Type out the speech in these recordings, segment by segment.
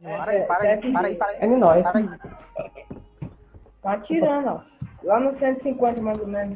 Para aí. É de nós. Para aí. Tá atirando, ó. Lá no 150, mais ou menos.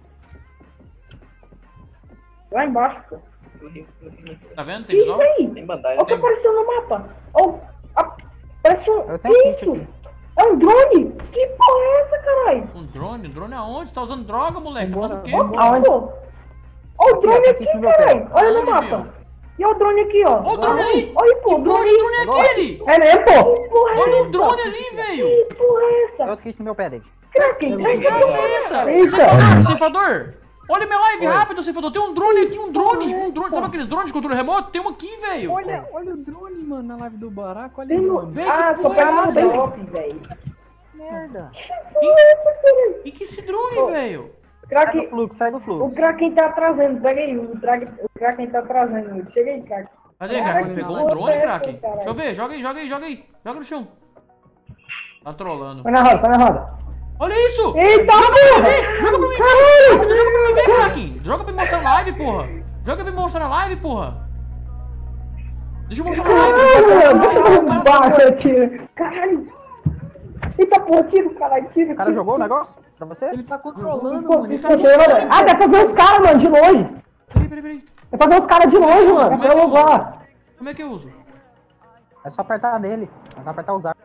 Lá embaixo, pô. Tá vendo? Que Tem isso visão? aí? Tem bandagem. Olha o que apareceu no mapa. Parece um... Eu tenho Que kit isso? aqui. É um drone? Que porra é essa, caralho? Um drone? Drone aonde? Você tá usando droga, moleque? Tá fazendo o quê? Aonde? Olha o drone Aqui, aqui, meu caralho. Olha no Aonde, mapa. meu? E olha o drone aqui, ó. Olha o drone ali! Olha, pô, o drone Que drone aí. é aquele? É mesmo, pô? Que porra é Olha essa? o drone ali, velho! Que porra é Tem essa? outro kit no meu pé, David. Kraken, Que desgraça é essa? Eita. Ceifador! Olha minha live rápido, ceifador! Tem um drone aqui, um drone! Um drone, sabe aqueles drones de controle remoto? Tem um aqui, velho! Olha o drone, mano, na live do Baraco. Olha Tem o um... drone. Velho, Ah, que só porra é pega no essa? drop, velho. Merda. E que esse drone, velho? Segue o fluxo, segue o O fluxo. Kraken tá trazendo, pega aí, o Kraken tá trazendo. Chega aí, Kraken. Cadê, Caralho, Kraken? Pegou não, um drone, não, Kraken? caralho. Deixa eu ver, joga aí. Joga no chão. Tá trolando. Vai na roda. Olha isso! Eita, Joga pra porra! mim ver! Joga pra mim ver! Caralho! Rápido, joga pra mim ver, Kraken! Joga pra me mostrar na live, porra! Joga pra me mostrar na live, porra! Deixa eu mostrar na live! Caralho, deixa eu baixo, tiro. Caralho! Eita, porra, tiro, caralho, tiro. O cara jogou o negócio pra você? Ele tá controlando, Pô, mano. Ele tá Ah, dá pra ver os caras, mano, de longe. Peraí. Dá pra ver os caras de longe, mano. Como é Você que eu vai lá. uso? Como é que eu uso? É só apertar nele. É só apertar usar.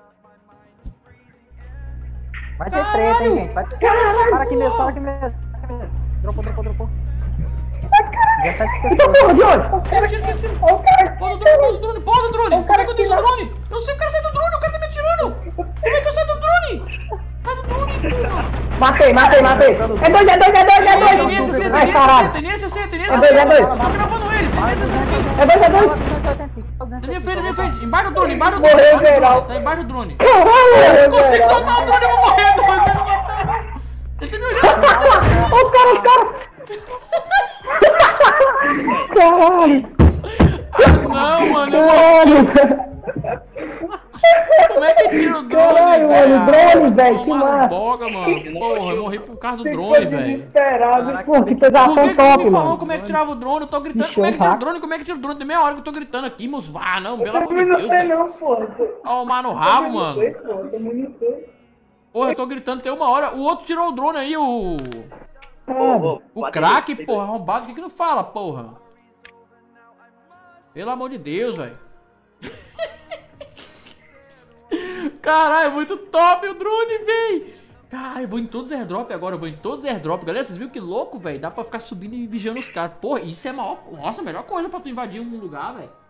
Vai ter Caralho! treta, hein, gente. Vai ter... Caralho! Para aqui mesmo. Dropou. Já sai de Eita, porra, de onde? Tira. Olha o cara. Pousa o drone! Como é que eu desço o drone? Eu sei que o cara sai do drone, o cara tá me atirando! Como é que eu saio do drone? Sai do drone, porra! Matei. É dois. Ai, caralho. Tem nesse AC! É dois. Tô gravando eles, tem nesse AC! É dois. Na minha frente, embaixo do drone, Morreu, geral. Tá embaixo do drone. Caralho, Eu consigo soltar o drone, eu vou morrer, doido. Ele tá me olhando. Os caras. Caralho. Não, mano. Caralho. Como é que tira o drone, Caralho, velho? mano, drone, velho, que Tomaram massa. boga, mano. Porra, eu morri por causa do Ficou drone, velho. desesperado. Pô, que Por que pesação que top, me falou mano. como é que tirava o drone? Eu tô gritando Bicho, como é que tira o hack. drone, como é que tira o drone? Tem meia hora que eu tô gritando aqui, moço. Vá, não, pelo amor de Também não Deus, sei velho. não, pô. Ó, o mano rabo, mano. Também não sei. Porra, eu tô gritando tem uma hora. O outro tirou o drone aí, o Bateu, craque, pegou. porra, arrombado. Por que não fala, porra? Pelo amor de Deus, velho. Caralho, muito top o drone, véi. Caralho, eu vou em todos os airdrop agora. Galera, vocês viram que louco, velho? Dá pra ficar subindo e vigiando os caras. Porra, isso é a maior... Nossa, a melhor coisa pra tu invadir um lugar, velho.